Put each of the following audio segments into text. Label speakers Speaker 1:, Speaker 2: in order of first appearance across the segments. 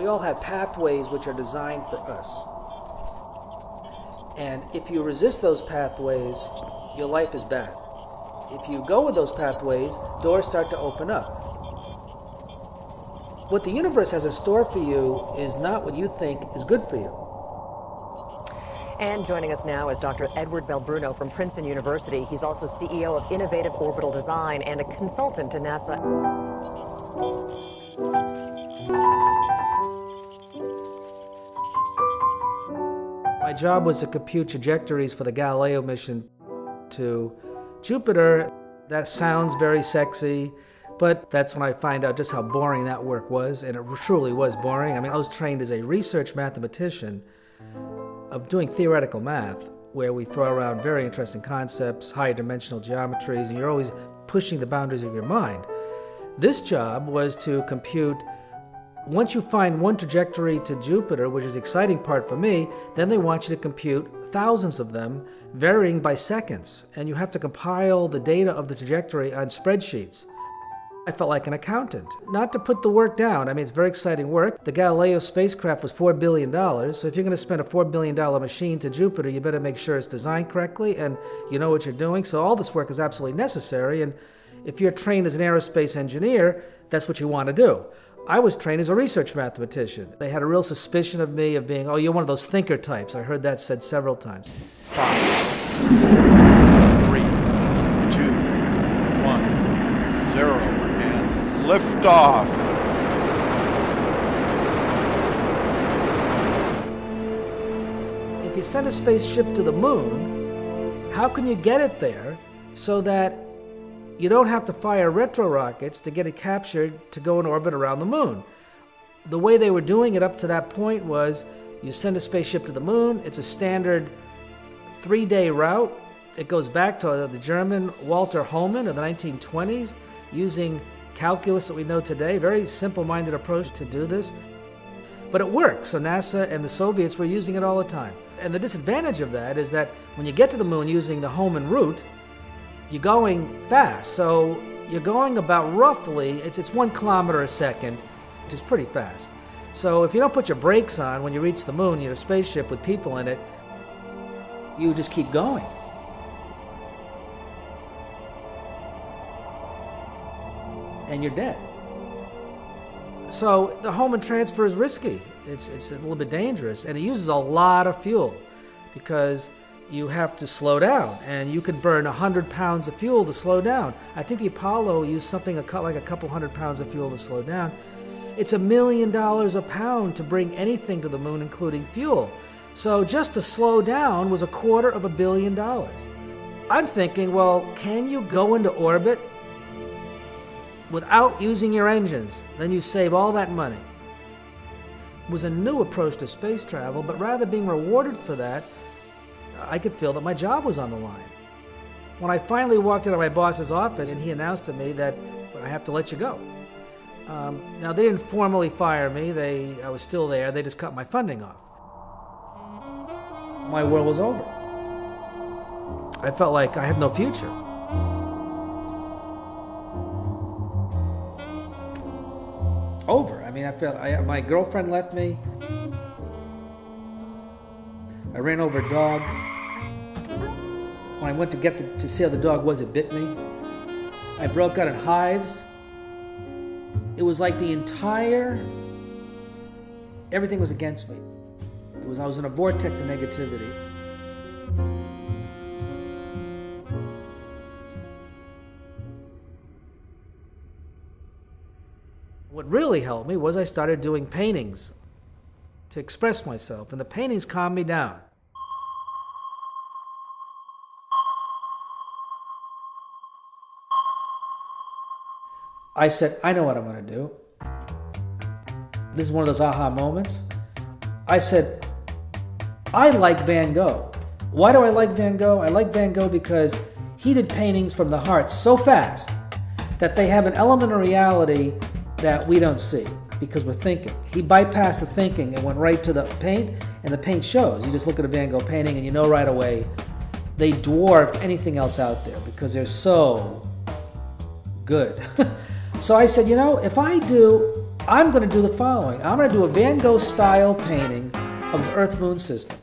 Speaker 1: We all have pathways which are designed for us. And if you resist those pathways, your life is bad. If you go with those pathways, doors start to open up. What the universe has in store for you is not what you think is good for you.
Speaker 2: And joining us now is Dr. Edward Belbruno from Princeton University. He's also CEO of Innovative Orbital Design and a consultant to NASA.
Speaker 1: My job was to compute trajectories for the Galileo mission to Jupiter. That sounds very sexy, but that's when I find out just how boring that work was, and it truly was boring. I mean, I was trained as a research mathematician of doing theoretical math, where we throw around very interesting concepts, higher dimensional geometries, and you're always pushing the boundaries of your mind. This job was to compute, once you find one trajectory to Jupiter, which is the exciting part for me, then they want you to compute thousands of them, varying by seconds, and you have to compile the data of the trajectory on spreadsheets. I felt like an accountant. Not to put the work down, I mean, it's very exciting work. The Galileo spacecraft was $4 billion, so if you're going to spend a $4 billion machine to Jupiter, you better make sure it's designed correctly and you know what you're doing. So all this work is absolutely necessary, and if you're trained as an aerospace engineer, that's what you want to do. I was trained as a research mathematician. They had a real suspicion of me of being, oh, you're one of those thinker types. I heard that said several times.
Speaker 3: 5, 3, 2, 1, 0, and liftoff.
Speaker 1: If you send a spaceship to the moon, how can you get it there so that you don't have to fire retro rockets to get it captured to go in orbit around the moon? The way they were doing it up to that point was you send a spaceship to the moon, it's a standard 3-day route. It goes back to the German Walter Hohmann of the 1920s, using calculus that we know today, very simple-minded approach to do this. But it works, so NASA and the Soviets were using it all the time. And the disadvantage of that is that when you get to the moon using the Hohmann route, you're going fast, so you're going about roughly, it's 1 kilometer a second, which is pretty fast. So if you don't put your brakes on when you reach the moon, you're a spaceship with people in it, you just keep going. And you're dead. So the Hohmann transfer is risky. It's a little bit dangerous, and it uses a lot of fuel because you have to slow down, and you could burn 100 pounds of fuel to slow down. I think the Apollo used something like a couple hundred pounds of fuel to slow down. It's $1 million a pound to bring anything to the moon, including fuel. So just to slow down was $250 million. I'm thinking, well, can you go into orbit without using your engines? Then you save all that money. It was a new approach to space travel, but rather being rewarded for that, I could feel that my job was on the line. When I finally walked into my boss's office and he announced to me that I have to let you go. Now, they didn't formally fire me. I was still there. They just cut my funding off. My world was over. I felt like I had no future. Over. I mean, I felt my girlfriend left me. I ran over a dog. When I went to see how the dog was, it bit me. I broke out in hives. It was like everything was against me. I was in a vortex of negativity. What really helped me was I started doing paintings to express myself, and the paintings calmed me down. I said, I know what I'm going to do. This is one of those aha moments. I said, I like Van Gogh. Why do I like Van Gogh? I like Van Gogh because he did paintings from the heart so fast that they have an element of reality that we don't see because we're thinking. He bypassed the thinking and went right to the paint, and the paint shows. You just look at a Van Gogh painting and you know right away they dwarf anything else out there because they're so good. So I said, you know, if I do I'm going to do the following. I'm going to do a Van Gogh style painting of the Earth-Moon system.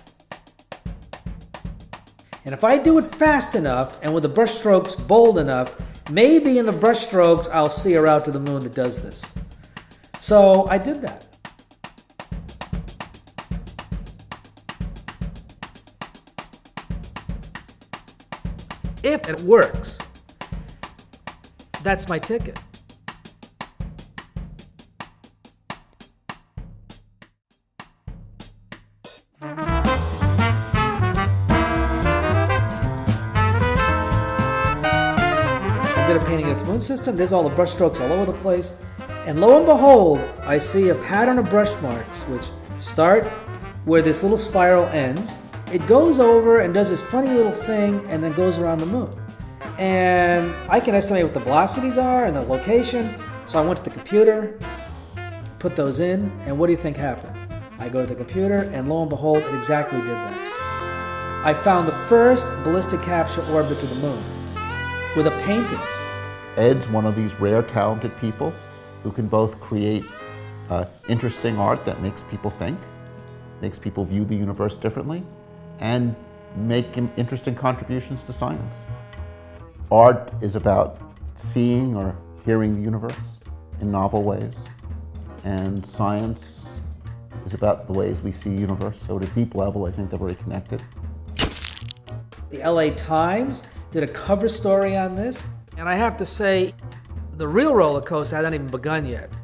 Speaker 1: And if I do it fast enough and with the brush strokes bold enough, maybe in the brush strokes I'll see a route to the moon that does this. So I did that. If it works, that's my ticket. I did a painting of the moon system. There's all the brush strokes all over the place. And lo and behold, I see a pattern of brush marks which start where this little spiral ends. It goes over and does this funny little thing and then goes around the moon. And I can estimate what the velocities are and the location. So I went to the computer, put those in, and what do you think happened? I go to the computer and lo and behold, it exactly did that. I found the first ballistic capture orbit to the moon with a painting.
Speaker 4: Ed's one of these rare talented people who can both create interesting art that makes people think, makes people view the universe differently, and make interesting contributions to science. Art is about seeing or hearing the universe in novel ways, and science is about the ways we see the universe. So at a deep level, I think they're very connected.
Speaker 1: The LA Times did a cover story on this, and I have to say, the real roller coaster hasn't even begun yet.